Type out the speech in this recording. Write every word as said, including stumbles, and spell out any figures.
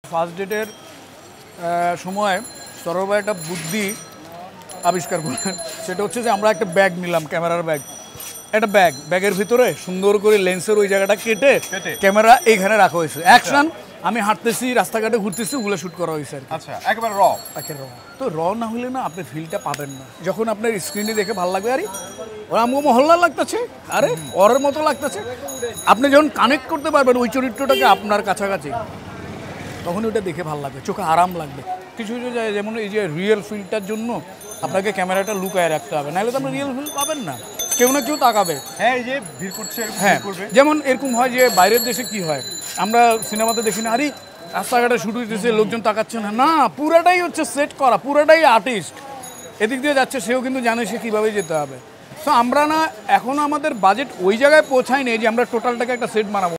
First ডেটের সময় সরোর ভাই একটা বুদ্ধি আবিষ্কার করলেন, সেটা হচ্ছে যে আমরা একটা ব্যাগ নিলাম, ক্যামেরার ব্যাগ, একটা ব্যাগ ব্যাগের ভিতরে সুন্দর করে লেন্সের ওই জায়গাটা কেটে ক্যামেরা এইখানে রাখা হয়েছে। অ্যাকশন, আমি হাঁটতেছি, রাস্তাঘাটে ঘুরতেছি, ওগুলো শ্যুট করা হয়েছে আর কি। আচ্ছা, একেবারে র একেবারে র তো র না হলে না আপনি ফিলটা পাবেন না। যখন আপনার স্ক্রিনে দেখে ভালো লাগবে, আরে ওরা আমগো মহল্লা লাগতেছে, আরে ওর মতো লাগতেছে, আপনি যখন কানেক্ট করতে পারবেন ওই চরিত্রটাকে আপনার কাছাকাছি, তখন ওইটা দেখে ভালো লাগবে, চোখে আরাম লাগবে। কিছু কিছু যায় যেমন এই যে রিয়েল ফিলটার জন্য আপনাকে ক্যামেরাটা লুকায় রাখতে হবে, নাহলে তো আপনি রিয়েল ফিল পাবেন না, কেউ না কেউ তাকাবে। হ্যাঁ, এই যে ভিড় করছে, হ্যাঁ, যেমন এরকম হয় যে বাইরের দেশে কি হয়, আমরা সিনেমাতে দেখি না, আরে রাস্তাঘাটে শুট হইতেছে, লোকজন তাকাচ্ছে না, না পুরাটাই হচ্ছে সেট করা, পুরাটাই আর্টিস্ট এদিক দিয়ে যাচ্ছে, সেও কিন্তু জানে সে কীভাবে যেতে হবে। তো আমরা না এখনও আমাদের বাজেট ওই জায়গায় পৌঁছায়নি যে আমরা টোটালটাকে একটা সেট বানাবো।